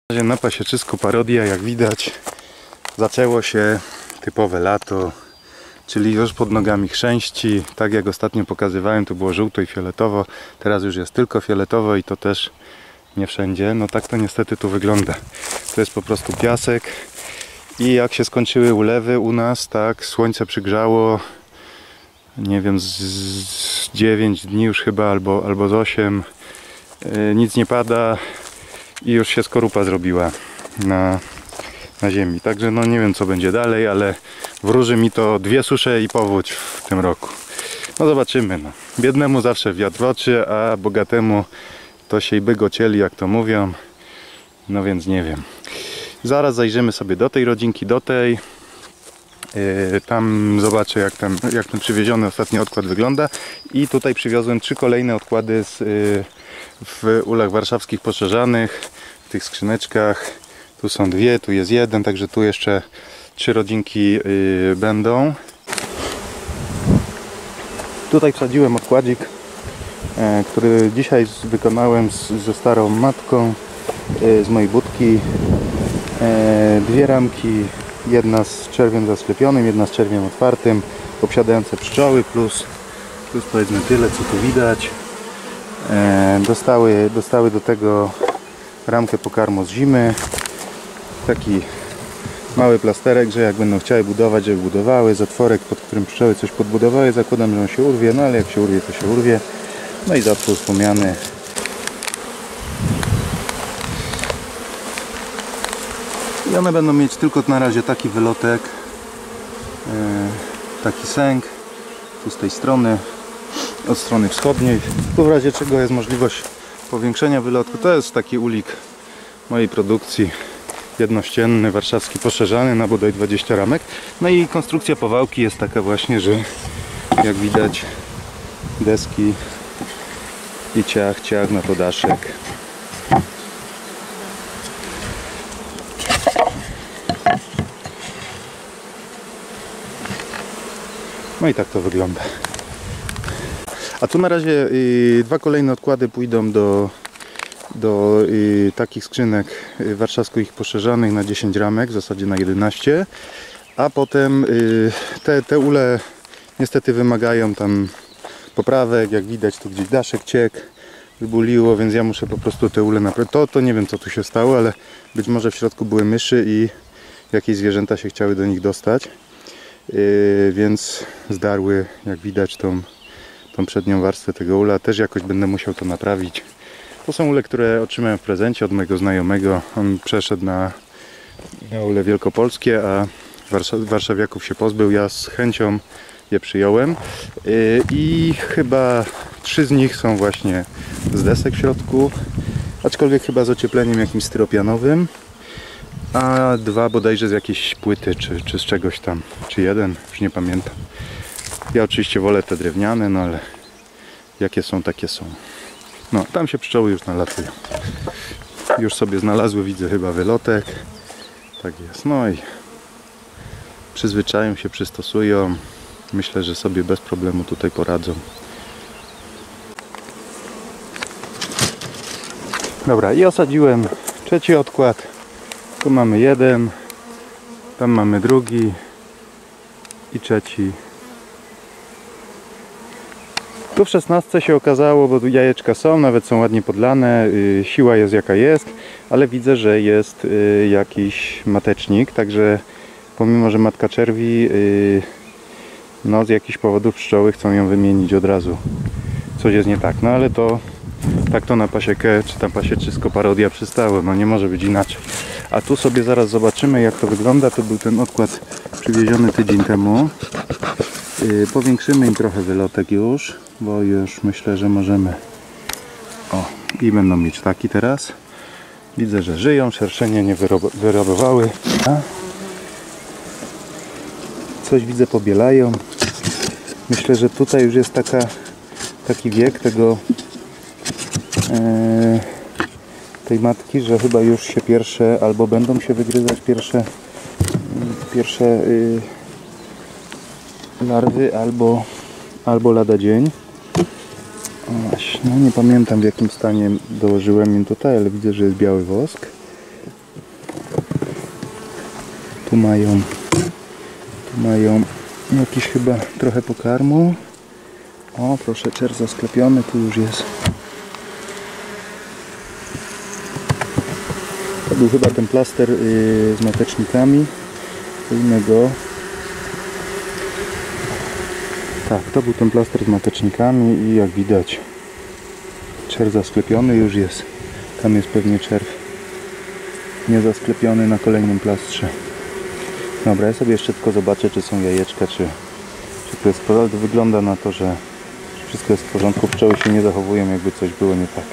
Na Pasieczysku parodia, jak widać, zaczęło się typowe lato, czyli już pod nogami chrzęści. Tak jak ostatnio pokazywałem, to było żółto i fioletowo, teraz już jest tylko fioletowo i to też nie wszędzie. No tak to niestety tu wygląda. To jest po prostu piasek i jak się skończyły ulewy u nas, tak, słońce przygrzało, nie wiem, z 9 dni już chyba, albo z 8, nic nie pada i już się skorupa zrobiła na ziemi. Także no nie wiem, co będzie dalej, ale wróży mi to 2 susze i powódź w tym roku. No zobaczymy. No. Biednemu zawsze wiatr w oczy, a bogatemu to się i by go cieli, jak to mówią. No więc nie wiem. Zaraz zajrzymy sobie do tej rodzinki, do tej. Tam zobaczę, jak ten przywieziony ostatni odkład wygląda. I tutaj przywiozłem 3 kolejne odkłady w ulach warszawskich poszerzanych, w tych skrzyneczkach. Tu są 2, tu jest 1, także tu jeszcze 3 rodzinki będą. Tutaj wsadziłem odkładzik, który dzisiaj wykonałem ze starą matką z mojej budki. 2 ramki, jedna z czerwiem zasklepionym, jedna z czerwiem otwartym, obsiadające pszczoły, plus powiedzmy tyle, co tu widać. Dostały do tego ramkę pokarmu z zimy, taki mały plasterek, że jak będą chciały budować, żeby budowały, zatworek, pod którym pszczoły coś podbudowały. Zakładam, że on się urwie, no ale jak się urwie, to się urwie. No i zatwór wspomniany. I one będą mieć tylko na razie taki wylotek, taki sęk, tu z tej strony, od strony wschodniej. Tu w razie czego jest możliwość powiększenia wylotku. To jest taki ulik mojej produkcji, jednościenny, warszawski, poszerzany na bodaj 20 ramek. No i konstrukcja powałki jest taka właśnie, że jak widać deski i ciach na to daszek. No i tak to wygląda. A tu na razie 2 kolejne odkłady pójdą do takich skrzynek warszawskich poszerzanych na 10 ramek, w zasadzie na 11. A potem te ule niestety wymagają tam poprawek. Jak widać, tu gdzieś daszek ciekł, wybuliło, więc ja muszę po prostu te ule naprawić. To nie wiem, co tu się stało, ale być może w środku były myszy i jakieś zwierzęta się chciały do nich dostać. Więc zdarły, jak widać, tą przednią warstwę tego ula. Też jakoś będę musiał to naprawić. To są ule, które otrzymałem w prezencie od mojego znajomego. On przeszedł na ule wielkopolskie, a warszawiaków się pozbył. Ja z chęcią je przyjąłem. I chyba 3 z nich są właśnie z desek w środku, aczkolwiek chyba z ociepleniem jakimś styropianowym, a 2 bodajże z jakiejś płyty, czy z czegoś tam, czy 1, już nie pamiętam. Ja oczywiście wolę te drewniane, no ale jakie są, takie są. No, tam się pszczoły już nalatują. Już sobie znalazły, widzę, chyba wylotek. Tak jest. No i przyzwyczają się, przystosują. Myślę, że sobie bez problemu tutaj poradzą. Dobra, i osadziłem 3. odkład. Tu mamy 1, tam mamy 2 i 3. Tu w 16 się okazało, bo tu jajeczka są, nawet są ładnie podlane, siła jest jaka jest, ale widzę, że jest jakiś matecznik, także pomimo, że matka czerwi, no z jakichś powodów pszczoły chcą ją wymienić od razu. Coś jest nie tak, no ale to tak to na pasiekę, czy tam pasieczysko parodia przystało, no nie może być inaczej. A tu sobie zaraz zobaczymy, jak to wygląda. To był ten odkład przywieziony tydzień temu. Powiększymy im trochę wylotek już, bo już myślę, że możemy. O, i będą mieć taki teraz. Widzę, że żyją, szerszenie nie wyrobowały. Coś widzę, pobielają. Myślę, że tutaj już jest taki wiek tej matki, że chyba już się pierwsze, albo będą się wygryzać pierwsze larwy, albo lada dzień. No nie pamiętam, w jakim stanie dołożyłem im tutaj, ale widzę, że jest biały wosk. tu mają jakiś chyba trochę pokarmu. O, proszę, czerw zasklepiony, tu już jest. To był chyba ten plaster z matecznikami. Innego. Tak, to był ten plaster z matecznikami i jak widać czerw zasklepiony już jest. Tam jest pewnie czerw niezasklepiony na kolejnym plastrze. Dobra, ja sobie jeszcze tylko zobaczę, czy są jajeczka, czy to jest. To wygląda na to, że wszystko jest w porządku. Pszczoły się nie zachowują, jakby coś było nie tak.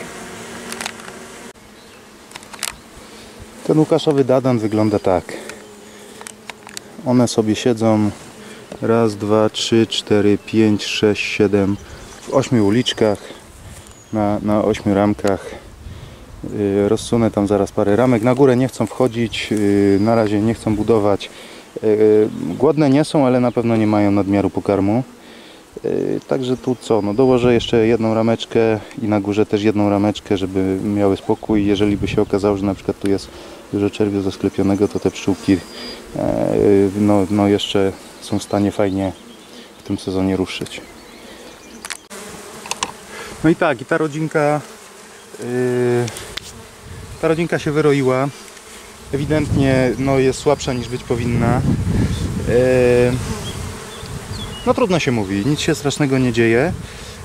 Ten łukaszowy dadan wygląda tak. One sobie siedzą raz, dwa, trzy, cztery, pięć, sześć, siedem w 8 uliczkach na 8 ramkach. Rozsunę tam zaraz parę ramek. Na górę nie chcą wchodzić, na razie nie chcą budować. Głodne nie są, ale na pewno nie mają nadmiaru pokarmu. Także tu co? No dołożę jeszcze jedną rameczkę i na górze też jedną rameczkę, żeby miały spokój. Jeżeli by się okazało, że na przykład tu jest dużo czerwiu zasklepionego, to te pszczółki no jeszcze są w stanie fajnie w tym sezonie ruszyć. No i tak, i ta rodzinka się wyroiła. Ewidentnie no, jest słabsza niż być powinna. No trudno się mówi, nic się strasznego nie dzieje.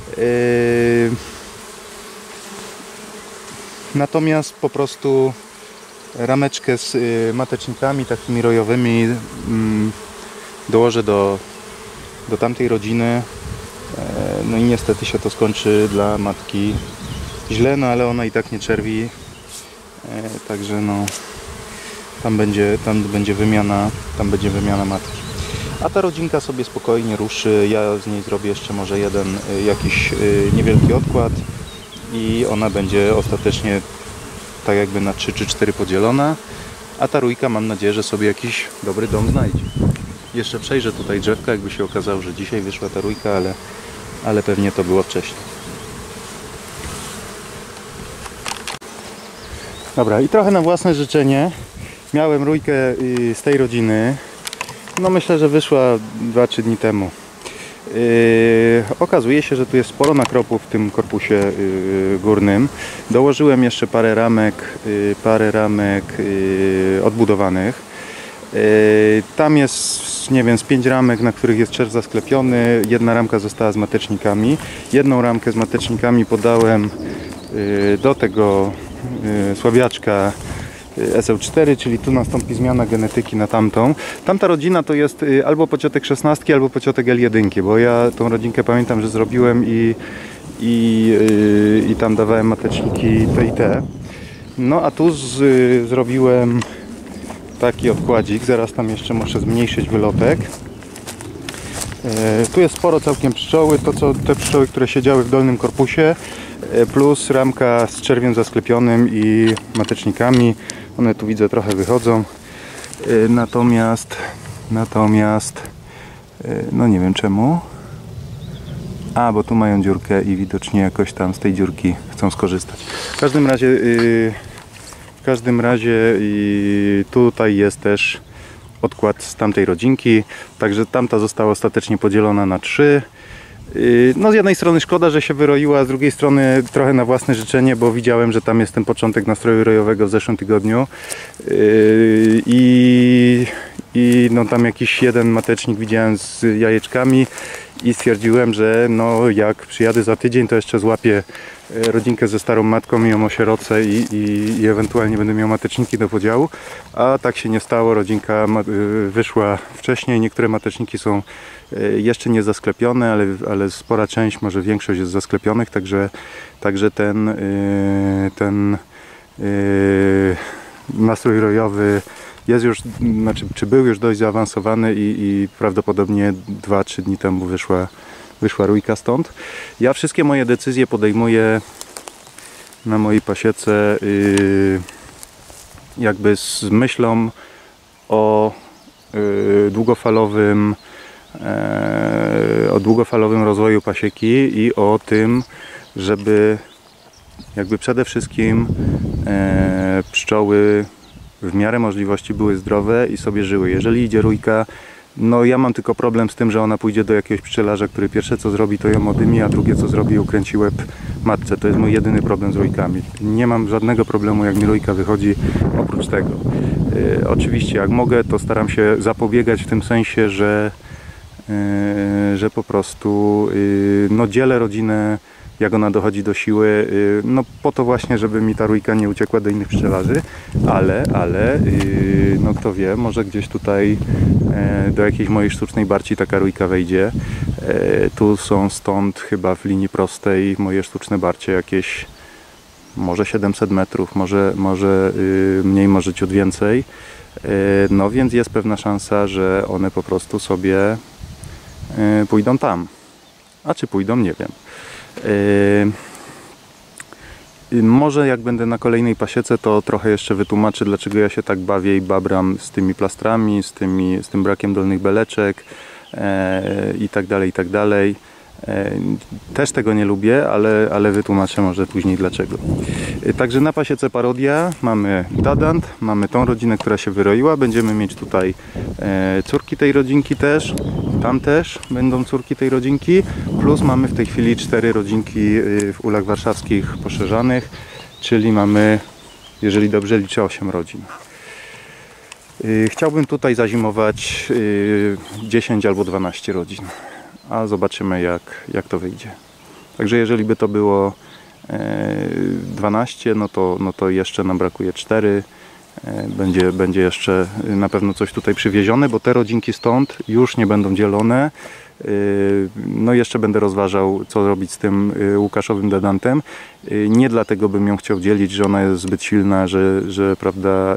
Natomiast po prostu rameczkę z matecznikami takimi rojowymi dołożę do tamtej rodziny. No i niestety się to skończy dla matki źle, no ale ona i tak nie czerwi. Także no tam będzie wymiana matki. A ta rodzinka sobie spokojnie ruszy. Ja z niej zrobię jeszcze może jeden jakiś niewielki odkład i ona będzie ostatecznie tak jakby na 3 czy 4 podzielona. A ta rójka, mam nadzieję, że sobie jakiś dobry dom znajdzie. Jeszcze przejrzę tutaj drzewka, jakby się okazało, że dzisiaj wyszła ta rójka, ale pewnie to było wcześniej. Dobra, i trochę na własne życzenie miałem rójkę z tej rodziny. No myślę, że wyszła 2-3 dni temu. Okazuje się, że tu jest sporo nakropów w tym korpusie górnym. Dołożyłem jeszcze parę ramek odbudowanych. Tam jest, nie wiem, z 5 ramek, na których jest czerw zasklepiony. Jedna ramka została z matecznikami. Jedną ramkę z matecznikami podałem do tego słabiaczka SL4, czyli tu nastąpi zmiana genetyki na tamtą. Tamta rodzina to jest albo pociotek 16, albo pociotek L1, bo ja tą rodzinkę pamiętam, że zrobiłem i tam dawałem mateczniki te i te. No a tu zrobiłem taki odkładzik, zaraz tam jeszcze muszę zmniejszyć wylotek. Tu jest sporo całkiem pszczoły, te pszczoły, które siedziały w dolnym korpusie, plus ramka z czerwiem zasklepionym i matecznikami. One tu widzę trochę wychodzą. Natomiast no nie wiem czemu. Bo tu mają dziurkę i widocznie jakoś tam z tej dziurki chcą skorzystać. W każdym razie tutaj jest też odkład z tamtej rodzinki, także tamta została ostatecznie podzielona na 3. No z jednej strony szkoda, że się wyroiła, z drugiej strony trochę na własne życzenie, bo widziałem, że tam jest ten początek nastroju rojowego w zeszłym tygodniu i no tam jakiś jeden matecznik widziałem z jajeczkami i stwierdziłem, że no jak przyjadę za tydzień, to jeszcze złapię rodzinkę ze starą matką i ją osierocę i ewentualnie będę miał mateczniki do podziału, a tak się nie stało. Rodzinka wyszła wcześniej, niektóre mateczniki są jeszcze nie zasklepione, ale spora część, może większość jest zasklepionych, także ten nastrój rojowy jest już, czy był już dość zaawansowany i prawdopodobnie 2-3 dni temu wyszła rójka stąd. Ja wszystkie moje decyzje podejmuję na mojej pasiece jakby z myślą o długofalowym rozwoju pasieki i o tym, żeby jakby przede wszystkim pszczoły w miarę możliwości były zdrowe i sobie żyły. Jeżeli idzie rójka, no ja mam tylko problem z tym, że ona pójdzie do jakiegoś pszczelarza, który pierwsze co zrobi to ją odymi, a drugie co zrobi ukręci łeb matce. To jest mój jedyny problem z rójkami. Nie mam żadnego problemu, jak mi rójka wychodzi oprócz tego. Oczywiście jak mogę, to staram się zapobiegać w tym sensie, że po prostu no, dzielę rodzinę, jak ona dochodzi do siły, no po to właśnie, żeby mi ta rójka nie uciekła do innych pszczelarzy, ale no kto wie, może gdzieś tutaj do jakiejś mojej sztucznej barci taka rójka wejdzie. Tu są stąd chyba w linii prostej moje sztuczne barcie jakieś może 700 metrów, może mniej, może ciut więcej. No więc jest pewna szansa, że one po prostu sobie pójdą tam. A czy pójdą, nie wiem. Może jak będę na kolejnej pasiece, to trochę jeszcze wytłumaczę, dlaczego ja się tak bawię i babram z tymi plastrami, z tym brakiem dolnych beleczek i tak dalej, i tak dalej. Też tego nie lubię, ale wytłumaczę może później dlaczego. Także na pasiece Parodia mamy dadant, mamy tą rodzinę, która się wyroiła. Będziemy mieć tutaj córki tej rodzinki też. Tam też będą córki tej rodzinki. Plus mamy w tej chwili 4 rodzinki w ulach warszawskich poszerzanych. Czyli mamy, jeżeli dobrze liczę, 8 rodzin. Chciałbym tutaj zazimować 10 albo 12 rodzin. A zobaczymy jak to wyjdzie. Także jeżeli by to było 12, no to jeszcze nam brakuje 4. Będzie jeszcze na pewno coś tutaj przywiezione, bo te rodzinki stąd już nie będą dzielone. No jeszcze będę rozważał, co robić z tym łukaszowym dadantem. Nie dlatego bym ją chciał dzielić, że ona jest zbyt silna, że prawda,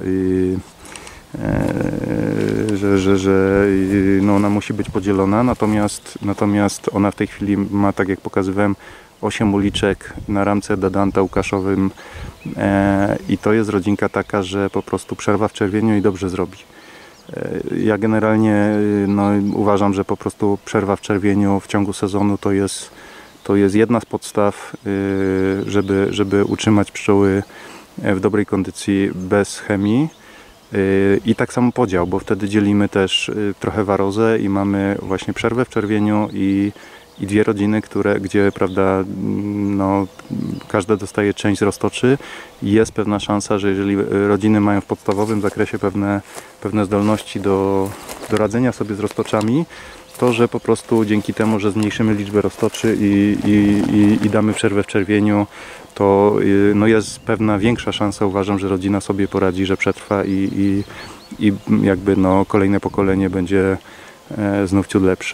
że no ona musi być podzielona, natomiast ona w tej chwili ma, tak jak pokazywałem, 8 uliczek na ramce dadanta łukaszowym i to jest rodzinka taka, że po prostu przerwa w czerwieniu i dobrze zrobi. Ja generalnie no, uważam, że po prostu przerwa w czerwieniu w ciągu sezonu to jest jedna z podstaw, żeby utrzymać pszczoły w dobrej kondycji bez chemii. I tak samo podział, bo wtedy dzielimy też trochę warozę i mamy właśnie przerwę w czerwieniu i 2 rodziny, gdzie prawda, no, każda dostaje część z roztoczy i jest pewna szansa, że jeżeli rodziny mają w podstawowym zakresie pewne zdolności do radzenia sobie z roztoczami, to że po prostu dzięki temu, że zmniejszymy liczbę roztoczy i damy przerwę w czerwieniu, to no jest pewna większa szansa, uważam, że rodzina sobie poradzi, że przetrwa i jakby no kolejne pokolenie będzie znów ciut lepsze.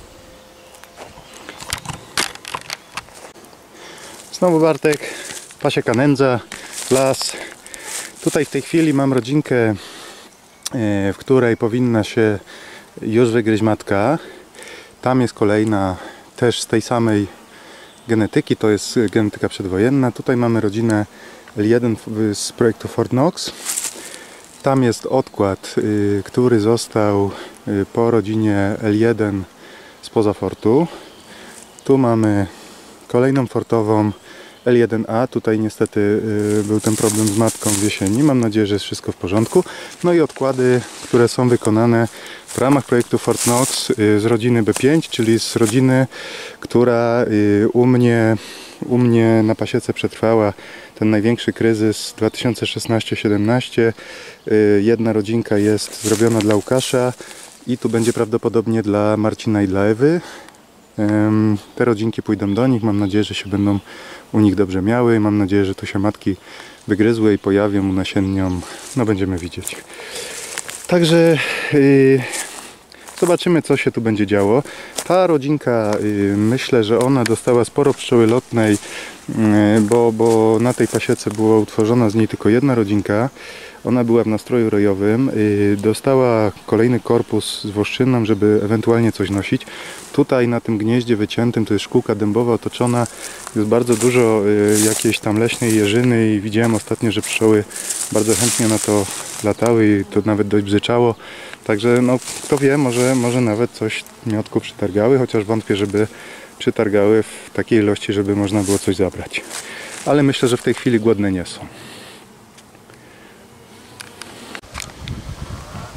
Znowu Bartek, pasieka nędza, las. Tutaj w tej chwili mam rodzinkę, w której powinna się już wygryźć matka. Tam jest kolejna też z tej samej genetyki, to jest genetyka przedwojenna. Tutaj mamy rodzinę L1 z projektu Fort Knox. Tam jest odkład, który został po rodzinie L1 spoza fortu. Tu mamy kolejną fortową L1A. Tutaj niestety był ten problem z matką w jesieni. Mam nadzieję, że jest wszystko w porządku. No i odkłady, które są wykonane w ramach projektu Fort Knox z rodziny B5, czyli z rodziny, która u mnie na pasiece przetrwała ten największy kryzys 2016-17. Jedna rodzinka jest zrobiona dla Łukasza i tu będzie prawdopodobnie dla Marcina i dla Ewy. Te rodzinki pójdą do nich, mam nadzieję, że się będą u nich dobrze miały, mam nadzieję, że tu się matki wygryzły i pojawią, unasiennią, no będziemy widzieć. Także zobaczymy, co się tu będzie działo. Ta rodzinka, myślę, że ona dostała sporo pszczoły lotnej, bo na tej pasiece była utworzona z niej tylko jedna rodzinka. Ona była w nastroju rojowym, dostała kolejny korpus z włoszczyną, żeby ewentualnie coś nosić. Tutaj na tym gnieździe wyciętym, to jest szkółka dębowa otoczona, jest bardzo dużo jakiejś tam leśnej jeżyny i widziałem ostatnio, że pszczoły bardzo chętnie na to latały i to nawet dość bzyczało. Także no, kto wie, może nawet coś miotku przytargały, chociaż wątpię, żeby przytargały w takiej ilości, żeby można było coś zabrać. Ale myślę, że w tej chwili głodne nie są.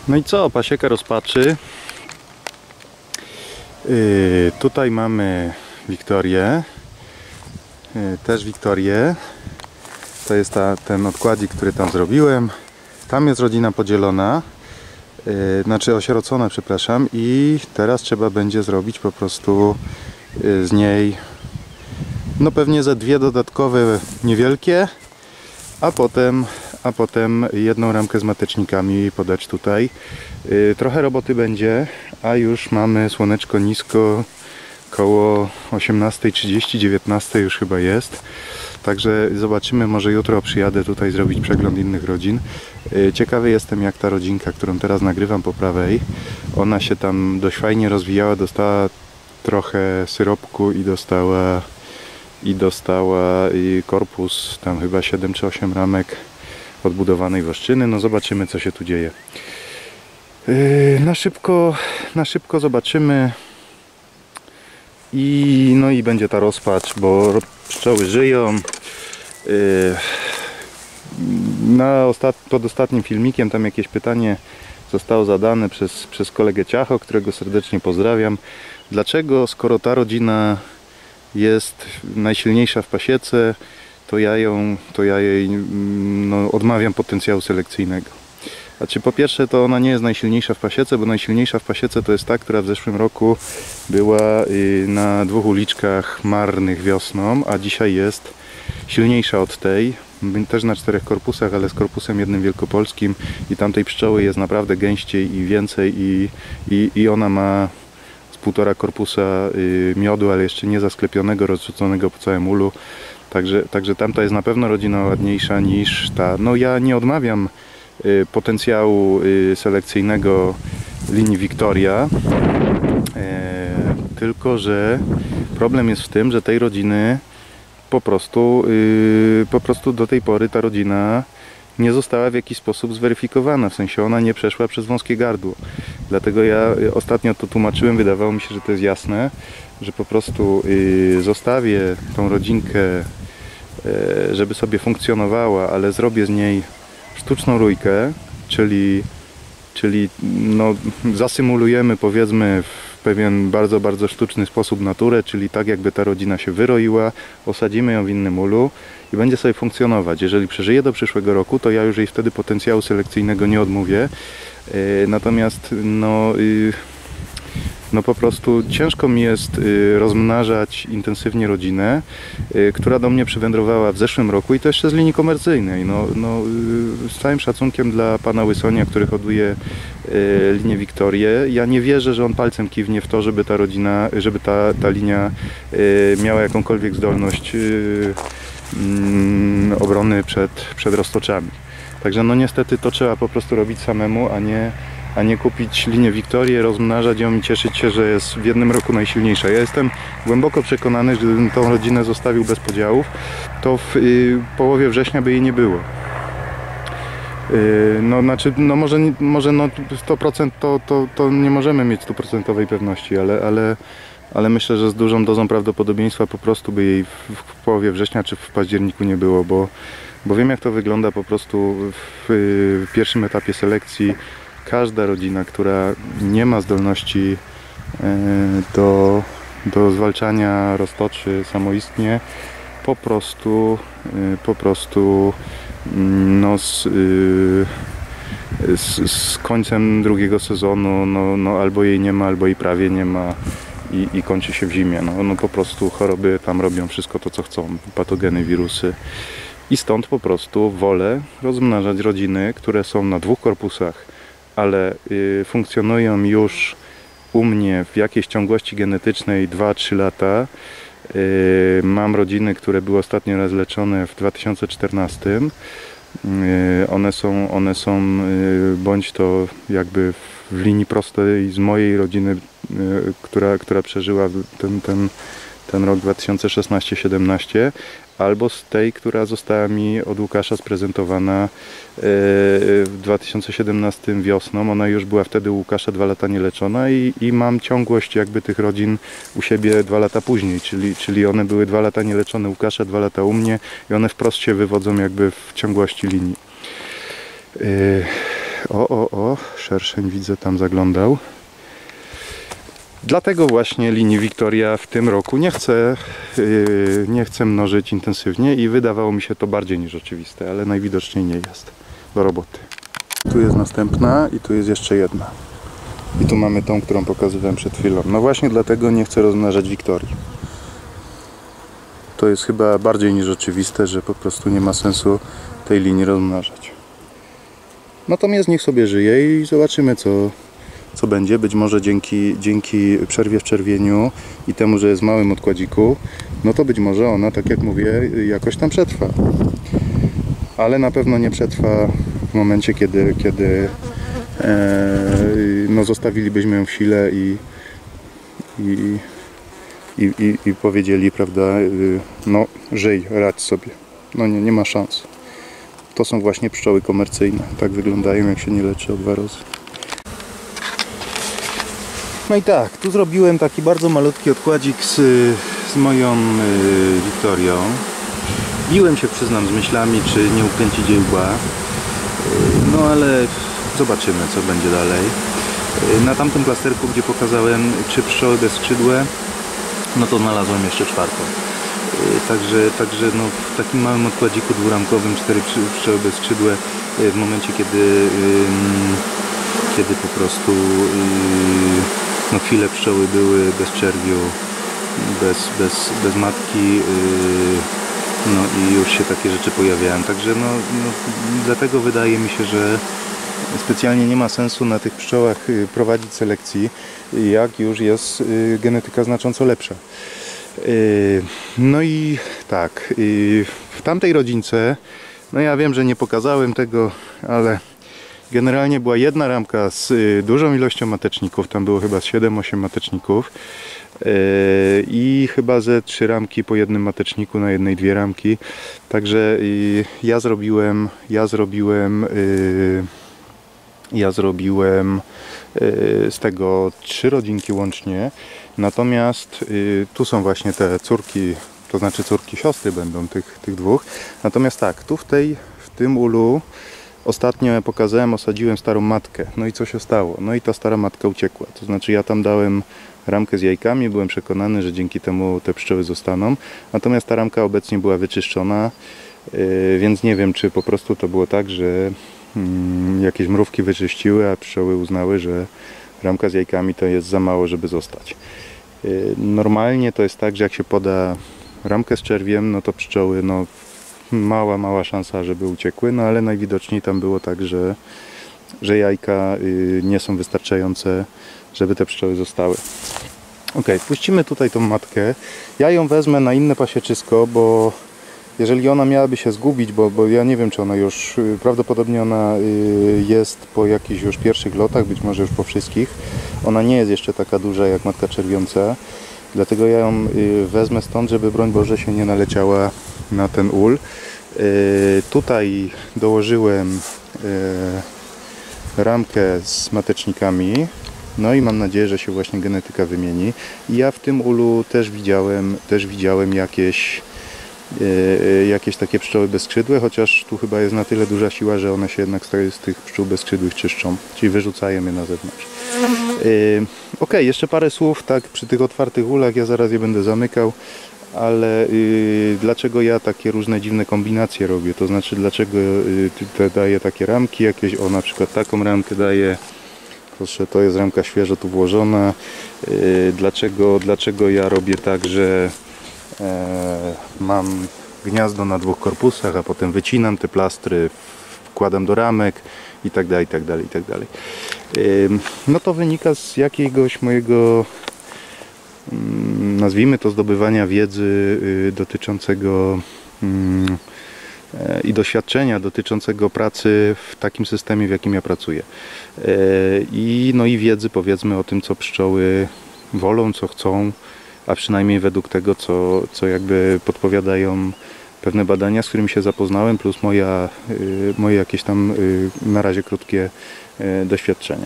No i co? Pasieka rozpaczy. Tutaj mamy Wiktorię. Też Wiktorię. To jest ten odkładzik, który tam zrobiłem. Tam jest rodzina podzielona. Znaczy osierocona, przepraszam. I teraz trzeba będzie zrobić po prostu z niej no pewnie ze dwie dodatkowe niewielkie, a potem jedną ramkę z matecznikami podać tutaj. Trochę roboty będzie, a już mamy słoneczko nisko, koło 18:30, 19 już chyba jest. Także zobaczymy, może jutro przyjadę tutaj zrobić przegląd innych rodzin. Ciekawy jestem, jak ta rodzinka, którą teraz nagrywam po prawej, ona się tam dość fajnie rozwijała, dostała trochę syropku i dostała korpus, tam chyba 7 czy 8 ramek odbudowanej włoszczyny. No zobaczymy, co się tu dzieje. Na szybko zobaczymy i będzie ta rozpacz, bo pszczoły żyją. Pod ostatnim filmikiem tam jakieś pytanie zostało zadane przez kolegę Ciacho, którego serdecznie pozdrawiam. Dlaczego, skoro ta rodzina jest najsilniejsza w pasiece, to ja jej odmawiam potencjału selekcyjnego. Znaczy, po pierwsze, to ona nie jest najsilniejsza w pasiece, bo najsilniejsza w pasiece to jest ta, która w zeszłym roku była na 2 uliczkach marnych wiosną, a dzisiaj jest silniejsza od tej. Też na 4 korpusach, ale z korpusem jednym wielkopolskim, i tamtej pszczoły jest naprawdę gęściej i więcej i ona ma z 1,5 korpusa miodu, ale jeszcze nie zasklepionego, rozrzuconego po całym ulu. Także tamta jest na pewno rodzina ładniejsza niż ta. No ja nie odmawiam potencjału selekcyjnego linii Wiktoria, tylko że problem jest w tym, że tej rodziny po prostu do tej pory ta rodzina nie została w jakiś sposób zweryfikowana, w sensie ona nie przeszła przez wąskie gardło. Dlatego ja ostatnio to tłumaczyłem, wydawało mi się, że to jest jasne, że po prostu zostawię tą rodzinkę, żeby sobie funkcjonowała, ale zrobię z niej sztuczną rójkę, czyli zasymulujemy, powiedzmy, w pewien bardzo, bardzo sztuczny sposób naturę, czyli tak, jakby ta rodzina się wyroiła, osadzimy ją w innym ulu i będzie sobie funkcjonować. Jeżeli przeżyje do przyszłego roku, to ja już jej wtedy potencjału selekcyjnego nie odmówię. Natomiast po prostu ciężko mi jest rozmnażać intensywnie rodzinę, która do mnie przywędrowała w zeszłym roku i to jeszcze z linii komercyjnej. Z całym szacunkiem dla pana Łysonia, który hoduje linię Wiktorię, ja nie wierzę, że on palcem kiwnie w to, żeby ta rodzina, żeby ta linia miała jakąkolwiek zdolność obrony przed roztoczami. Także niestety to trzeba po prostu robić samemu, a nie kupić linię Wiktorię, rozmnażać ją i cieszyć się, że jest w jednym roku najsilniejsza. Ja jestem głęboko przekonany, że gdybym tą rodzinę zostawił bez podziałów, to w połowie września by jej nie było. Może 100% to nie możemy mieć 100% pewności, ale myślę, że z dużą dozą prawdopodobieństwa po prostu by jej w połowie września czy w październiku nie było, bo wiem, jak to wygląda po prostu w pierwszym etapie selekcji. Każda rodzina, która nie ma zdolności do zwalczania roztoczy samoistnie, po prostu z końcem drugiego sezonu albo jej nie ma, albo jej prawie nie ma i kończy się w zimie. Po prostu choroby tam robią wszystko to, co chcą, patogeny, wirusy. I stąd po prostu wolę rozmnażać rodziny, które są na 2 korpusach, ale funkcjonują już u mnie w jakiejś ciągłości genetycznej 2-3 lata. Mam rodziny, które były ostatnio raz leczone w 2014. One są bądź to jakby w linii prostej z mojej rodziny, która przeżyła ten rok 2016-17, albo z tej, która została mi od Łukasza sprezentowana w 2017 wiosną. Ona już była wtedy u Łukasza 2 lata nieleczona i mam ciągłość jakby tych rodzin u siebie 2 lata później, czyli one były 2 lata nieleczone u Łukasza, 2 lata u mnie i one wprost się wywodzą jakby w ciągłości linii. O, szerszeń widzę tam zaglądał. Dlatego właśnie linii Victoria w tym roku nie chcę mnożyć intensywnie i wydawało mi się to bardziej niż oczywiste, ale najwidoczniej nie jest. Do roboty. Tu jest następna i tu jest jeszcze jedna. I tu mamy tą, którą pokazywałem przed chwilą. No właśnie dlatego nie chcę rozmnażać Wiktorii. To jest chyba bardziej niż oczywiste, że po prostu nie ma sensu tej linii rozmnażać. Natomiast niech sobie żyje i zobaczymy co będzie. Być może dzięki przerwie w czerwieniu i temu, że jest w małym odkładziku, no to być może ona, tak jak mówię, jakoś tam przetrwa. Ale na pewno nie przetrwa w momencie, kiedy no zostawilibyśmy ją w sile i powiedzieli, prawda, no żyj, radź sobie. No nie ma szans. To są właśnie pszczoły komercyjne. Tak wyglądają, jak się nie leczy odwarozy. No i tak, tu zrobiłem taki bardzo malutki odkładzik z moją Wiktorią. Biłem się, przyznam, z myślami, czy nie ukręcić jej łba. No ale zobaczymy, co będzie dalej. Na tamtym plasterku, gdzie pokazałem 3 pszczoły bezskrzydłe, no to znalazłem jeszcze 4. Także no, w takim małym odkładziku dwuramkowym 4 pszczoły bezskrzydłe, w momencie kiedy po prostu no, chwilę pszczoły były bez czerwiu, bez matki, no i już się takie rzeczy pojawiają. Także no, dlatego wydaje mi się, że specjalnie nie ma sensu na tych pszczołach prowadzić selekcji, jak już jest genetyka znacząco lepsza. No i tak, w tamtej rodzince, no ja wiem, że nie pokazałem tego, ale generalnie była jedna ramka z dużą ilością mateczników, tam było chyba 7-8 mateczników i chyba ze 3 ramki po jednym mateczniku na jednej 2 ramki. Także ja zrobiłem z tego 3 rodzinki łącznie. Natomiast tu są właśnie te córki, to znaczy córki siostry będą tych 2. Natomiast tak, tu w tym ulu ostatnio ja pokazałem, osadziłem starą matkę. No i co się stało? No i ta stara matka uciekła. To znaczy ja tam dałem ramkę z jajkami, byłem przekonany, że dzięki temu te pszczoły zostaną. Natomiast ta ramka obecnie była wyczyszczona, więc nie wiem, czy po prostu to było tak, że jakieś mrówki wyczyściły, a pszczoły uznały, że ramka z jajkami to jest za mało, żeby zostać. Normalnie to jest tak, że jak się poda ramkę z czerwiem, no to pszczoły, no mała szansa, żeby uciekły, no ale najwidoczniej tam było tak, że jajka nie są wystarczające, żeby te pszczoły zostały. Ok, puścimy tutaj tą matkę. Ja ją wezmę na inne pasieczysko, bo jeżeli ona miałaby się zgubić, bo ja nie wiem, czy ona już, prawdopodobnie ona jest po jakichś już pierwszych lotach, być może już po wszystkich. Ona nie jest jeszcze taka duża jak matka czerwiąca, dlatego ja ją wezmę stąd, żeby broń Boże się nie naleciała na ten ul. Tutaj dołożyłem ramkę z matecznikami, no i mam nadzieję, że się właśnie genetyka wymieni. I ja w tym ulu też widziałem jakieś takie pszczoły bezskrzydłe, chociaż tu chyba jest na tyle duża siła, że one się jednak z tych pszczół bezskrzydłych czyszczą, czyli wyrzucają je na zewnątrz. Ok, jeszcze parę słów tak przy tych otwartych ulach, ja zaraz je będę zamykał, ale dlaczego ja takie różne dziwne kombinacje robię, to znaczy dlaczego daję takie ramki jakieś, o na przykład taką ramkę daję, proszę, to jest ramka świeżo tu włożona, dlaczego ja robię tak, że mam gniazdo na 2 korpusach, a potem wycinam te plastry, wkładam do ramek i tak dalej, i tak dalej, i tak dalej. No to wynika z jakiegoś mojego, nazwijmy to, zdobywania wiedzy dotyczącego i doświadczenia dotyczącego pracy w takim systemie, w jakim ja pracuję. No i wiedzy, powiedzmy, o tym, co pszczoły wolą, co chcą, a przynajmniej według tego, co jakby podpowiadają pewne badania, z którymi się zapoznałem, plus moje jakieś tam na razie krótkie doświadczenia.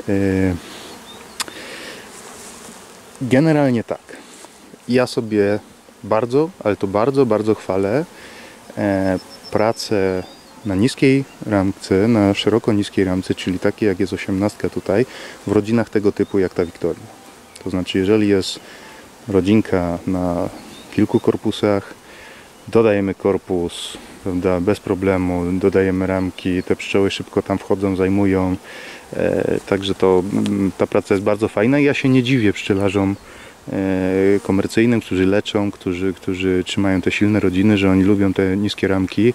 Generalnie tak. Ja sobie bardzo, ale to bardzo chwalę pracę na niskiej ramce, na szeroko niskiej ramce, czyli takiej jak jest 18 tutaj, w rodzinach tego typu jak ta Victoria. To znaczy, jeżeli jest rodzinka na kilku korpusach, dodajemy korpus, prawda, bez problemu, dodajemy ramki, te pszczoły szybko tam wchodzą, zajmują, także ta praca jest bardzo fajna i ja się nie dziwię pszczelarzom komercyjnym, którzy leczą, którzy trzymają te silne rodziny, że oni lubią te niskie ramki.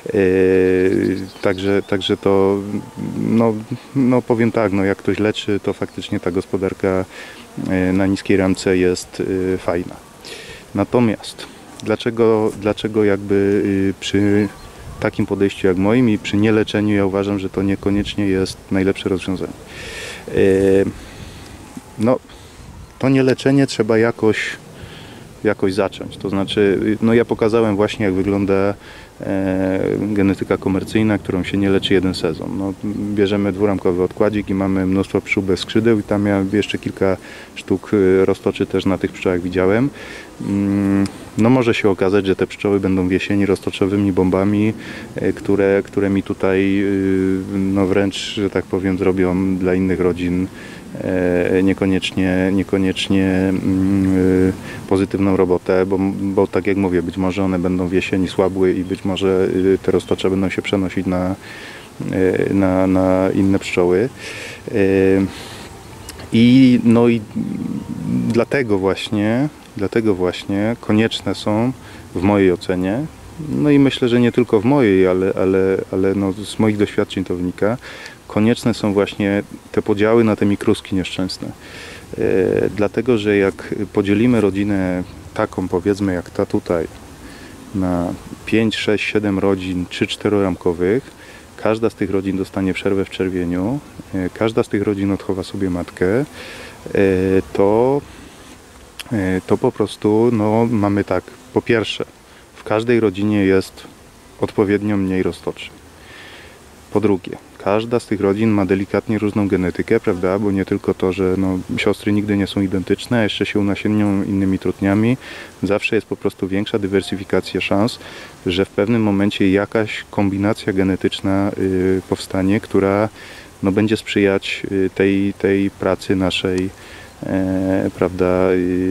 Także to, no powiem tak, no jak ktoś leczy, to faktycznie ta gospodarka na niskiej ramce jest fajna. Natomiast dlaczego jakby przy takim podejściu jak moim i przy nieleczeniu ja uważam, że to niekoniecznie jest najlepsze rozwiązanie. No, to nieleczenie trzeba jakoś zacząć. To znaczy, no ja pokazałem właśnie, jak wygląda genetyka komercyjna, którą się nie leczy jeden sezon. No, bierzemy dwuramkowy odkładzik i mamy mnóstwo pszczół bez skrzydeł i tam ja jeszcze kilka sztuk roztoczy też na tych pszczołach widziałem. No może się okazać, że te pszczoły będą w jesieni roztoczowymi bombami, które mi tutaj no wręcz, że tak powiem, zrobią dla innych rodzin niekoniecznie pozytywną robotę, bo tak jak mówię, być może one będą w jesieni słabły i być może te roztocze będą się przenosić na inne pszczoły. I dlatego właśnie konieczne są w mojej ocenie, no i myślę, że nie tylko w mojej, ale no z moich doświadczeń to wynika, konieczne są właśnie te podziały na te mikruski nieszczęsne. Dlatego, że jak podzielimy rodzinę taką, powiedzmy jak ta tutaj, na 5, 6, 7 rodzin, 3-4 ramkowych, każda z tych rodzin dostanie przerwę w czerwieniu, każda z tych rodzin odchowa sobie matkę, to po prostu no, mamy tak, po pierwsze, w każdej rodzinie jest odpowiednio mniej roztoczy. Po drugie, każda z tych rodzin ma delikatnie różną genetykę, prawda, bo nie tylko to, że no, siostry nigdy nie są identyczne, a jeszcze się unasiennią innymi trutniami, zawsze jest po prostu większa dywersyfikacja szans, że w pewnym momencie jakaś kombinacja genetyczna powstanie, która no, będzie sprzyjać tej pracy naszej, prawda,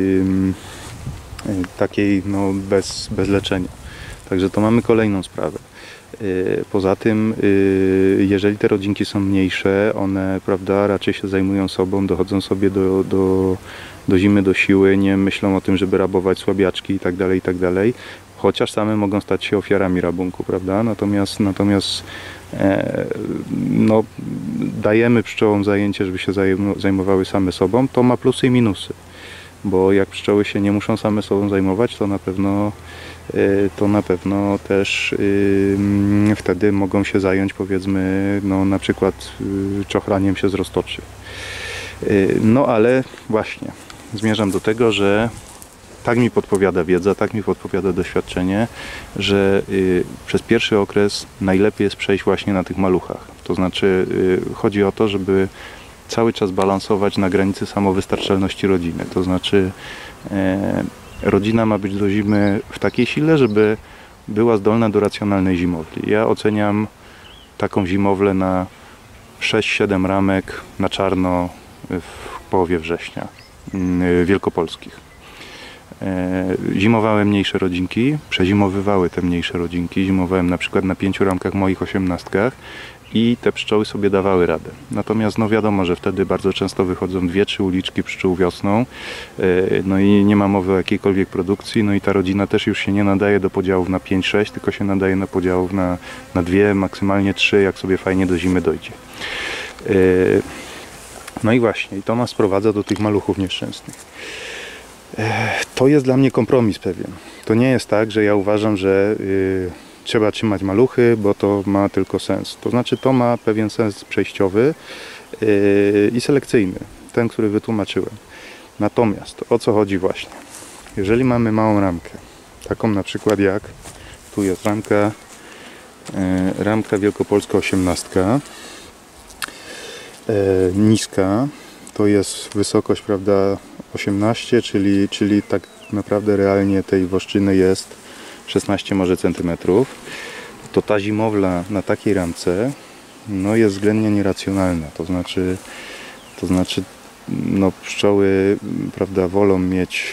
takiej no, bez leczenia. Także to mamy kolejną sprawę. Poza tym, jeżeli te rodzinki są mniejsze, one, prawda, raczej się zajmują sobą, dochodzą sobie do zimy, do siły, nie myślą o tym, żeby rabować słabiaczki itd., chociaż same mogą stać się ofiarami rabunku, prawda? Natomiast no, dajemy pszczołom zajęcie, żeby się zajmowały same sobą, to ma plusy i minusy, bo jak pszczoły się nie muszą same sobą zajmować, to na pewno też wtedy mogą się zająć, powiedzmy, no, na przykład czochraniem się z roztoczy. No ale właśnie zmierzam do tego, że tak mi podpowiada wiedza, tak mi podpowiada doświadczenie, że przez pierwszy okres najlepiej jest przejść właśnie na tych maluchach. To znaczy chodzi o to, żeby cały czas balansować na granicy samowystarczalności rodziny. To znaczy rodzina ma być do zimy w takiej sile, żeby była zdolna do racjonalnej zimowli. Ja oceniam taką zimowlę na 6-7 ramek na czarno w połowie września wielkopolskich. Zimowałem mniejsze rodzinki, przezimowywały te mniejsze rodzinki. Zimowałem na przykład na 5 ramkach moich 18 i te pszczoły sobie dawały radę. Natomiast no wiadomo, że wtedy bardzo często wychodzą 2-3 uliczki pszczół wiosną, no i nie ma mowy o jakiejkolwiek produkcji, no i ta rodzina też już się nie nadaje do podziałów na 5-6, tylko się nadaje na podziałów na 2, maksymalnie 3, jak sobie fajnie do zimy dojdzie. No i właśnie, i to nas sprowadza do tych maluchów nieszczęsnych. To jest dla mnie kompromis pewien. To nie jest tak, że ja uważam, że trzeba trzymać maluchy, bo to ma tylko sens. To znaczy to ma pewien sens przejściowy i selekcyjny, ten, który wytłumaczyłem. Natomiast o co chodzi właśnie? Jeżeli mamy małą ramkę, taką na przykład jak tu jest ramka wielkopolska 18, niska, to jest wysokość, prawda, 18, czyli tak naprawdę realnie tej woszczyny jest 16 może centymetrów. to ta zimowla na takiej ramce no jest względnie nieracjonalna. To znaczy no pszczoły, prawda, wolą mieć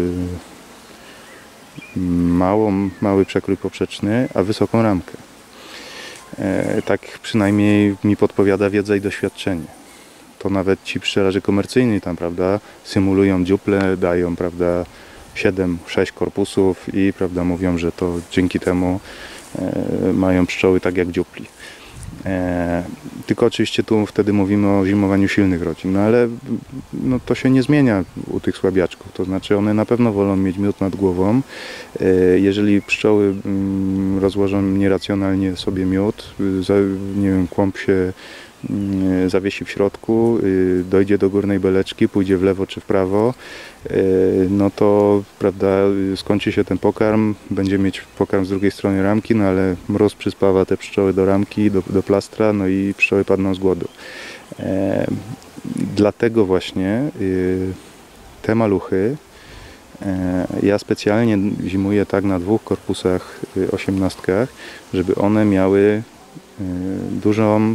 mały przekrój poprzeczny, a wysoką ramkę. Tak przynajmniej mi podpowiada wiedza i doświadczenie. To nawet ci pszczelarze komercyjni tam, prawda, symulują dziuple, dają, prawda, 7-6 korpusów i, prawda, mówią, że to dzięki temu mają pszczoły tak jak dziupli. Tylko oczywiście tu wtedy mówimy o zimowaniu silnych rodzin, no ale no, to się nie zmienia u tych słabiaczków, to znaczy one na pewno wolą mieć miód nad głową. Jeżeli pszczoły rozłożą nieracjonalnie sobie miód, nie wiem, kłąb się zawiesi w środku, dojdzie do górnej beleczki, pójdzie w lewo czy w prawo, no to, prawda, skończy się ten pokarm, będzie mieć pokarm z drugiej strony ramki, no ale mróz przyspawa te pszczoły do ramki, do plastra, no i pszczoły padną z głodu. Dlatego właśnie te maluchy ja specjalnie zimuję tak na 2 korpusach 18, żeby one miały dużą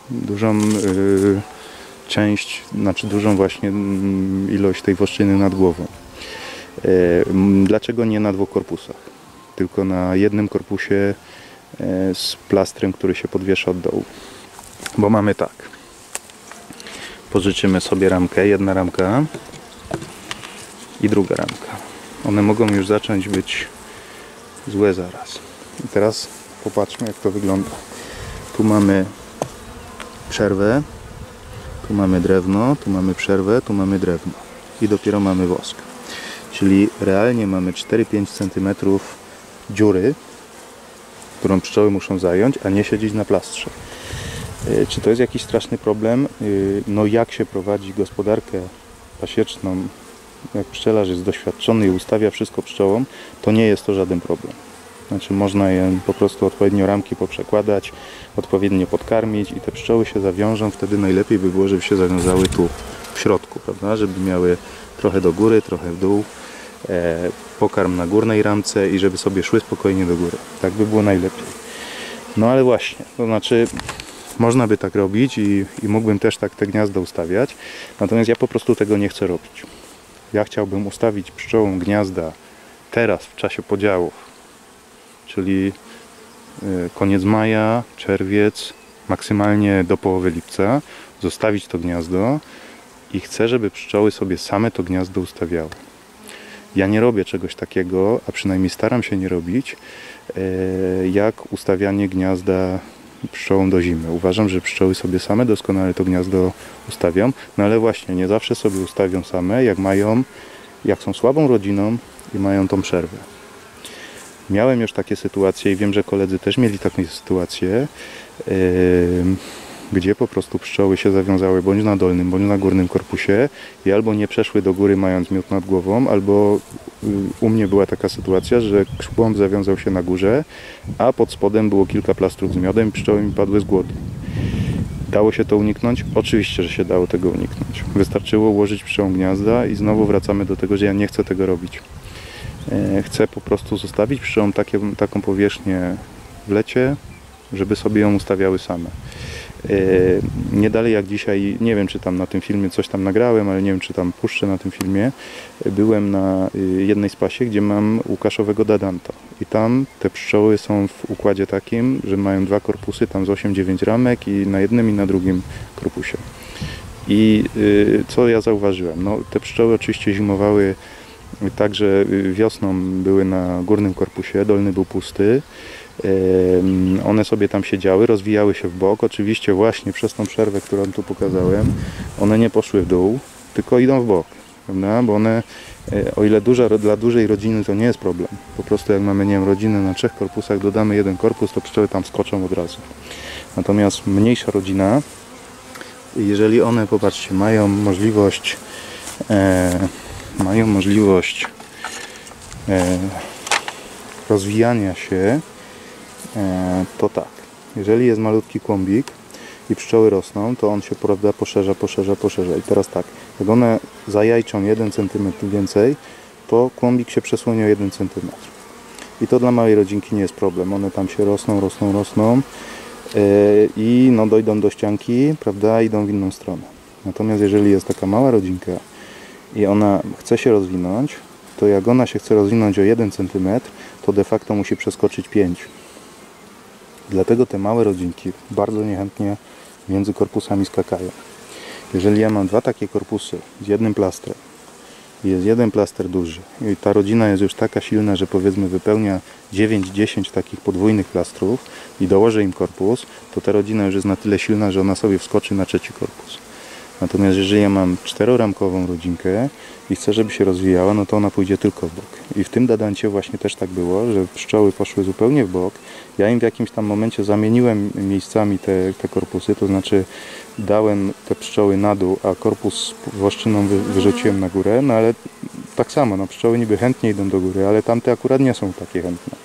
część, znaczy dużą właśnie ilość tej włoszczyny nad głową. Dlaczego nie na 2 korpusach? Tylko na jednym korpusie z plastrem, który się podwiesza od dołu. Bo mamy tak. Pożyczymy sobie ramkę, jedna ramka i druga ramka. One mogą już zacząć być złe zaraz. I teraz popatrzmy, jak to wygląda. Tu mamy przerwę, tu mamy drewno, tu mamy przerwę, tu mamy drewno i dopiero mamy wosk. Czyli realnie mamy 4-5 cm dziury, którą pszczoły muszą zająć, a nie siedzieć na plastrze. Czy to jest jakiś straszny problem? No jak się prowadzi gospodarkę pasieczną, jak pszczelarz jest doświadczony i ustawia wszystko pszczołom, to nie jest to żaden problem. Znaczy można je po prostu odpowiednio ramki poprzekładać, odpowiednio podkarmić i te pszczoły się zawiążą. Wtedy najlepiej by było, żeby się zawiązały tu w środku, prawda? Żeby miały trochę do góry, trochę w dół, pokarm na górnej ramce i żeby sobie szły spokojnie do góry. Tak by było najlepiej. No ale właśnie, to znaczy można by tak robić i mógłbym też tak te gniazda ustawiać, natomiast ja po prostu tego nie chcę robić. Ja chciałbym ustawić pszczołom gniazda teraz w czasie podziałów, czyli koniec maja, czerwiec, maksymalnie do połowy lipca, zostawić to gniazdo i chcę, żeby pszczoły sobie same to gniazdo ustawiały. Ja nie robię czegoś takiego, a przynajmniej staram się nie robić, jak ustawianie gniazda pszczołom do zimy. Uważam, że pszczoły sobie same doskonale to gniazdo ustawią, no ale właśnie nie zawsze sobie ustawią same, jak są słabą rodziną i mają tą przerwę. Miałem już takie sytuacje i wiem, że koledzy też mieli takie sytuacje, gdzie po prostu pszczoły się zawiązały bądź na dolnym, bądź na górnym korpusie i albo nie przeszły do góry mając miód nad głową, albo u mnie była taka sytuacja, że kłąb zawiązał się na górze, a pod spodem było kilka plastrów z miodem i pszczoły mi padły z głodu. Dało się to uniknąć? Oczywiście, że się dało tego uniknąć. Wystarczyło ułożyć pszczołom gniazda i znowu wracamy do tego, że ja nie chcę tego robić. Chcę po prostu zostawić pszczołom taką powierzchnię w lecie, żeby sobie ją ustawiały same. Nie dalej jak dzisiaj, nie wiem czy tam na tym filmie coś tam nagrałem, ale nie wiem czy tam puszczę na tym filmie. Byłem na jednej z pasie, gdzie mam łukaszowego dadanta i tam te pszczoły są w układzie takim, że mają 2 korpusy, tam z 8-9 ramek i na jednym i na drugim korpusie. I co ja zauważyłem? No, te pszczoły oczywiście zimowały tak, że wiosną były na górnym korpusie, dolny był pusty. One sobie tam siedziały, rozwijały się w bok. Oczywiście właśnie przez tą przerwę, którą tu pokazałem, one nie poszły w dół, tylko idą w bok, prawda? Bo one, o ile dla dużej rodziny to nie jest problem, po prostu jak mamy, nie wiem, rodzinę na 3 korpusach, dodamy 1 korpus, to pszczoły tam skoczą od razu. Natomiast mniejsza rodzina, jeżeli one, popatrzcie, mają możliwość rozwijania się, to tak, jeżeli jest malutki kłąbik i pszczoły rosną, to on się, prawda, poszerza. I teraz tak, jak one zajajczą 1 cm więcej, to kłąbik się przesłoni o 1 cm. I to dla małej rodzinki nie jest problem. One tam się rosną i no dojdą do ścianki, prawda, idą w inną stronę. Natomiast jeżeli jest taka mała rodzinka i ona chce się rozwinąć, to jak ona się chce rozwinąć o 1 cm, to de facto musi przeskoczyć 5. Dlatego te małe rodzinki bardzo niechętnie między korpusami skakają. Jeżeli ja mam 2 takie korpusy z jednym plastrem, jest jeden plaster duży i ta rodzina jest już taka silna, że powiedzmy wypełnia 9-10 takich podwójnych plastrów i dołożę im korpus, to ta rodzina już jest na tyle silna, że ona sobie wskoczy na 3. korpus. Natomiast jeżeli ja mam 4-ramkową rodzinkę i chcę, żeby się rozwijała, no to ona pójdzie tylko w bok. I w tym dadancie właśnie też tak było, że pszczoły poszły zupełnie w bok. Ja im w jakimś tam momencie zamieniłem miejscami te korpusy, to znaczy dałem te pszczoły na dół, a korpus włoszczyną wyrzuciłem na górę, no ale tak samo, no pszczoły niby chętnie idą do góry, ale tamte akurat nie są takie chętne.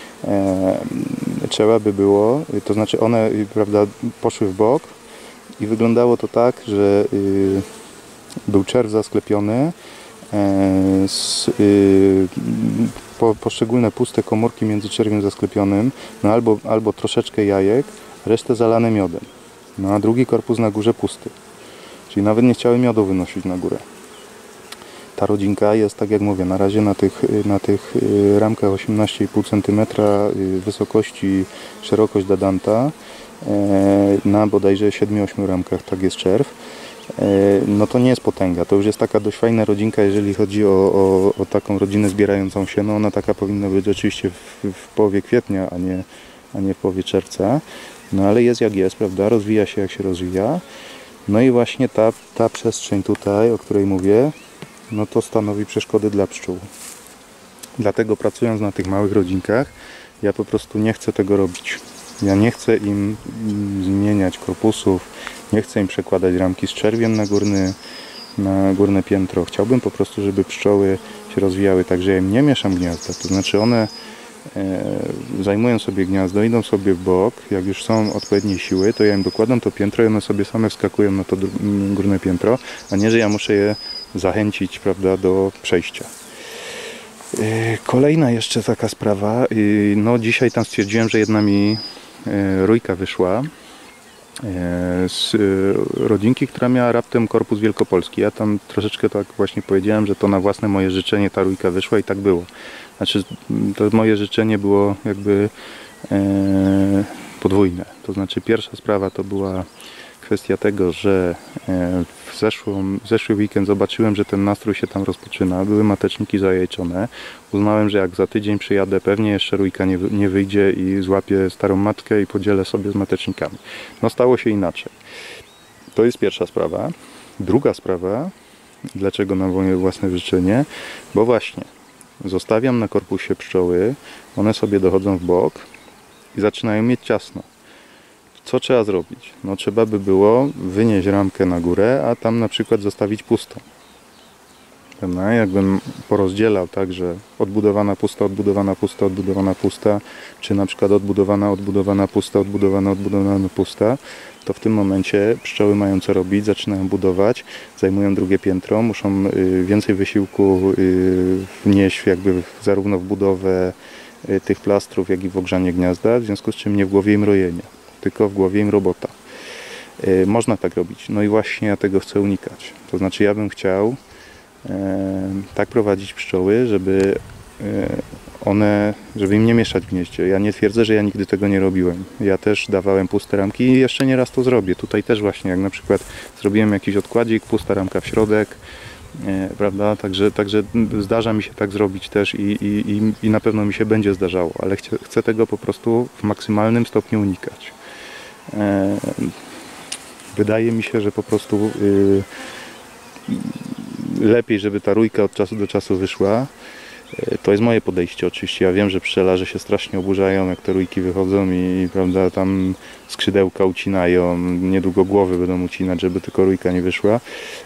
Trzeba by było, to znaczy one, prawda, poszły w bok i wyglądało to tak, że był czerw zasklepiony, poszczególne puste komórki między czerwiem zasklepionym, no albo troszeczkę jajek, resztę zalane miodem. No a drugi korpus na górze pusty. Czyli nawet nie chciały miodu wynosić na górę. Ta rodzinka jest, tak jak mówię, na razie na tych ramkach 18,5 cm wysokości, szerokość dadanta, na bodajże 7-8 ramkach, tak jest czerw. No to nie jest potęga, to już jest taka dość fajna rodzinka, jeżeli chodzi o taką rodzinę zbierającą się. No ona taka powinna być oczywiście w połowie kwietnia, a nie w połowie czerwca. No ale jest jak jest, prawda? Rozwija się jak się rozwija. No i właśnie ta przestrzeń tutaj, o której mówię, no to stanowi przeszkody dla pszczół. Dlatego pracując na tych małych rodzinkach, ja po prostu nie chcę tego robić. Ja nie chcę im zmieniać korpusów, nie chcę im przekładać ramki z czerwiem na górne piętro. Chciałbym po prostu, żeby pszczoły się rozwijały tak, że ja im nie mieszam gniazda. To znaczy one zajmują sobie gniazdo, idą sobie w bok, jak już są odpowiednie siły, to ja im dokładam to piętro i one sobie same wskakują na to górne piętro, a nie, że ja muszę je zachęcić, prawda, do przejścia. Kolejna jeszcze taka sprawa, no dzisiaj tam stwierdziłem, że jedna mi rójka wyszła z rodzinki, która miała raptem korpus wielkopolski. Ja tam troszeczkę tak właśnie powiedziałem, że to na własne moje życzenie ta rójka wyszła i tak było. Znaczy to moje życzenie było jakby podwójne. To znaczy pierwsza sprawa to była kwestia tego, że w zeszły weekend zobaczyłem, że ten nastrój się tam rozpoczyna. Były mateczniki zajajczone. Uznałem, że jak za tydzień przyjadę, pewnie jeszcze rójka nie wyjdzie i złapię starą matkę i podzielę sobie z matecznikami. No stało się inaczej. To jest pierwsza sprawa. Druga sprawa, dlaczego na moje własne życzenie? Bo właśnie zostawiam na korpusie pszczoły, one sobie dochodzą w bok i zaczynają mieć ciasno. Co trzeba zrobić? No trzeba by było wynieść ramkę na górę, a tam na przykład zostawić pustą. No, jakbym porozdzielał tak, że odbudowana pusta, odbudowana pusta, odbudowana pusta, czy na przykład odbudowana pusta, odbudowana pusta, to w tym momencie pszczoły mają co robić, zaczynają budować, zajmują drugie piętro, muszą więcej wysiłku wnieść jakby zarówno w budowę tych plastrów, jak i w ogrzanie gniazda, w związku z czym nie w głowie im rojenia, tylko w głowie im robota. Można tak robić. No i właśnie ja tego chcę unikać. To znaczy ja bym chciał tak prowadzić pszczoły, żeby im nie mieszać w gnieździe. Ja nie twierdzę, że ja nigdy tego nie robiłem. Ja też dawałem puste ramki i jeszcze nie raz to zrobię. Tutaj też właśnie, jak na przykład zrobiłem jakiś odkładzik, pusta ramka w środek, prawda? Także zdarza mi się tak zrobić też i na pewno mi się będzie zdarzało, ale chcę tego po prostu w maksymalnym stopniu unikać. Wydaje mi się, że po prostu lepiej, żeby ta rójka od czasu do czasu wyszła. To jest moje podejście oczywiście. Ja wiem, że pszczelarze się strasznie oburzają, jak te rójki wychodzą i prawda, tam skrzydełka ucinają, niedługo głowy będą ucinać, żeby tylko rójka nie wyszła.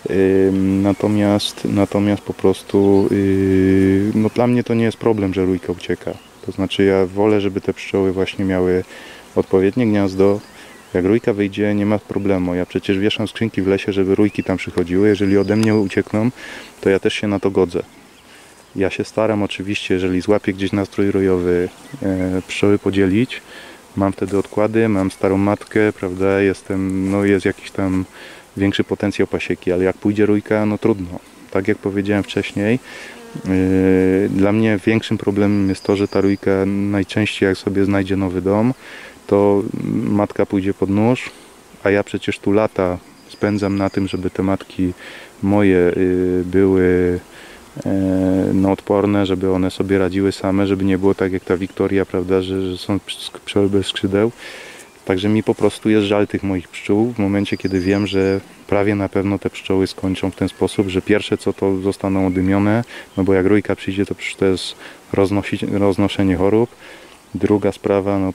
Natomiast po prostu no dla mnie to nie jest problem, że rójka ucieka. To znaczy ja wolę, żeby te pszczoły właśnie miały odpowiednie gniazdo. Jak rójka wyjdzie, nie ma problemu. Ja przecież wieszam skrzynki w lesie, żeby rójki tam przychodziły. Jeżeli ode mnie uciekną, to ja też się na to godzę. Ja się staram oczywiście, jeżeli złapię gdzieś nastrój rojowy, pszczoły podzielić. Mam wtedy odkłady, mam starą matkę, prawda, jest jakiś tam większy potencjał pasieki, ale jak pójdzie rójka, no trudno. Tak jak powiedziałem wcześniej, dla mnie większym problemem jest to, że ta rójka najczęściej jak sobie znajdzie nowy dom, to matka pójdzie pod nóż, a ja przecież tu lata spędzam na tym, żeby te matki moje były odporne, żeby one sobie radziły same, żeby nie było tak jak ta Wiktoria, prawda, że są pszczoły bez skrzydeł. Także mi po prostu jest żal tych moich pszczół w momencie, kiedy wiem, że prawie na pewno te pszczoły skończą w ten sposób, że pierwsze co to zostaną odymione, no bo jak rójka przyjdzie, to przecież to jest roznoszenie chorób. Druga sprawa, no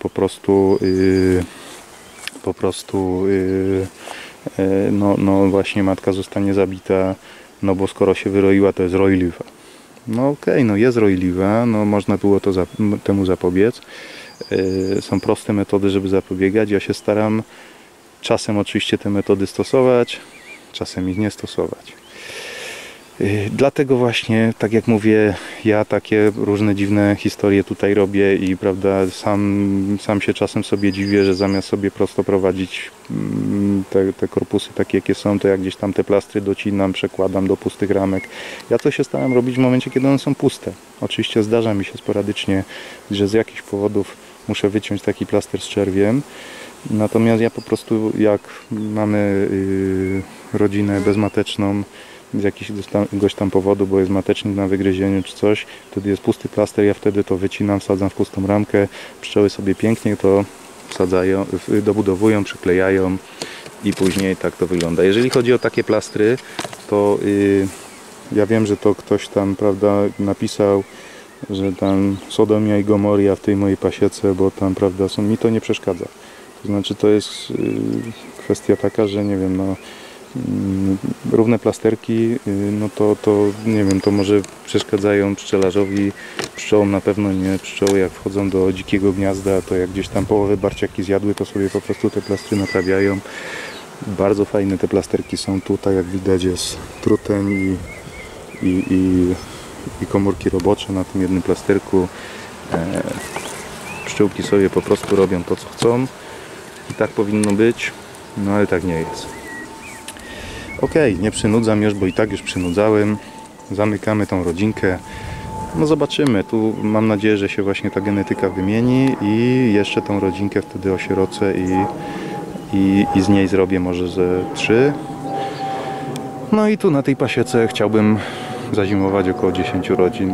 no właśnie matka zostanie zabita, no bo skoro się wyroiła, to jest rojliwa. No okej, no jest rojliwa, no można było temu zapobiec. Są proste metody, żeby zapobiegać. Ja się staram czasem oczywiście te metody stosować, czasem ich nie stosować. Dlatego właśnie, tak jak mówię, ja takie różne dziwne historie tutaj robię i prawda, sam się czasem sobie dziwię, że zamiast sobie prosto prowadzić te korpusy takie jakie są, to jak gdzieś tam te plastry docinam, przekładam do pustych ramek. Ja to się starałem robić w momencie, kiedy one są puste. Oczywiście zdarza mi się sporadycznie, że z jakichś powodów muszę wyciąć taki plaster z czerwiem. Natomiast ja po prostu, jak mamy rodzinę bezmateczną, z jakiegoś tam powodu, bo jest matecznik na wygryzieniu czy coś, wtedy jest pusty plaster, ja wtedy to wycinam, wsadzam w pustą ramkę, pszczoły sobie pięknie to wsadzają, dobudowują, przyklejają i później tak to wygląda. Jeżeli chodzi o takie plastry, to ja wiem, że to ktoś tam, prawda, napisał, że tam Sodomia i Gomoria w tej mojej pasiece, bo tam, prawda, mi to nie przeszkadza. To znaczy, to jest kwestia taka, że nie wiem, no równe plasterki, no to nie wiem, to może przeszkadzają pszczelarzowi, pszczołom na pewno nie. Pszczoły jak wchodzą do dzikiego gniazda, to jak gdzieś tam połowę barciaki zjadły, to sobie po prostu te plastry naprawiają. Bardzo fajne te plasterki są tutaj, jak widać jest truteń i komórki robocze na tym jednym plasterku. Pszczółki sobie po prostu robią to, co chcą i tak powinno być, no ale tak nie jest. Ok, nie przynudzam już, bo i tak już przynudzałem. Zamykamy tą rodzinkę. No zobaczymy, tu mam nadzieję, że się właśnie ta genetyka wymieni i jeszcze tą rodzinkę wtedy osierocę i z niej zrobię może ze 3. No i tu na tej pasiece chciałbym zazimować około 10 rodzin.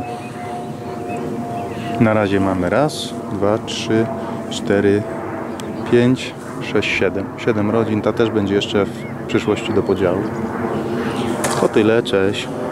Na razie mamy 1, 2, 3, 4, 5, 6, 7. 7 rodzin, ta też będzie jeszcze w przyszłości do podziału. O tyle, cześć.